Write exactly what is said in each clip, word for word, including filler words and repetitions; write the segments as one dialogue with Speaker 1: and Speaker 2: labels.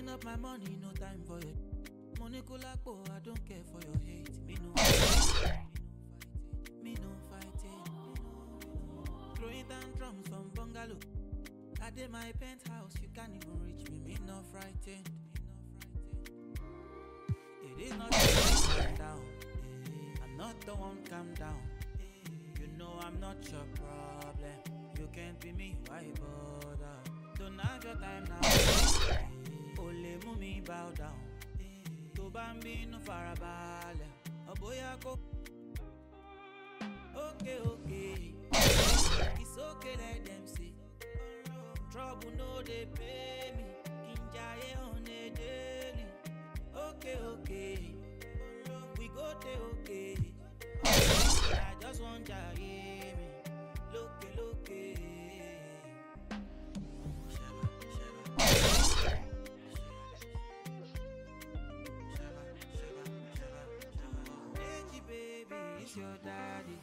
Speaker 1: Counting up my money, no time for it. Money kulapo, I don't care for your hate. Me no me no fighting. Throwing tantrums from bungalow. I did my penthouse, you can't even reach me. Me no frightened. It is not the calm down. I'm not the one calm down. You know I'm not your problem. You can't be me, why bother? Don't have your time now. Ole mumi bow down. To bambi no farabale. Oh boy, I go. Okay, okay. It's okay, let them see. Trouble no they pay me. Kinjaye on a daily. Okay, okay. We go te okay. I just want to hear me. Look, look. Hey, baby, it's your daddy.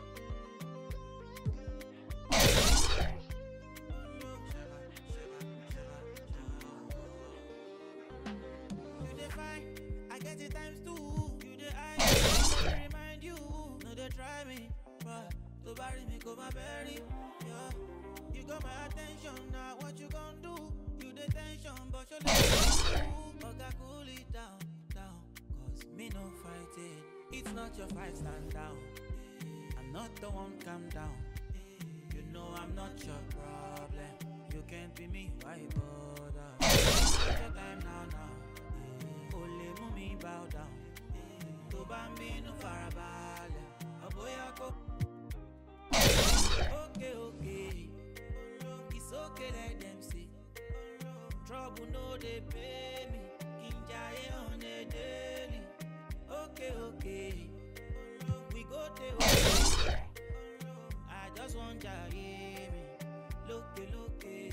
Speaker 1: You dey fine, I get it times two. You dey I remind you. No, they try me, but to bury me, go my berry. Yeah, you got my attention now. What you gonna do? You the tension, but you let me do. Oga, cool it down, down. Cause me no fighting. It's not your fight, stand down. I'm not the one, calm down. You know I'm not your problem. You can't be me, why bother? Take your time now, now. Ole mumi bow down. To bambi no farabale. Oh boy, I go. Okay, okay. It's okay, let them see. Trouble no they pay me. Kinjaye on a daily. Okay, okay. We go te okay. I just want to hear me. Look, look.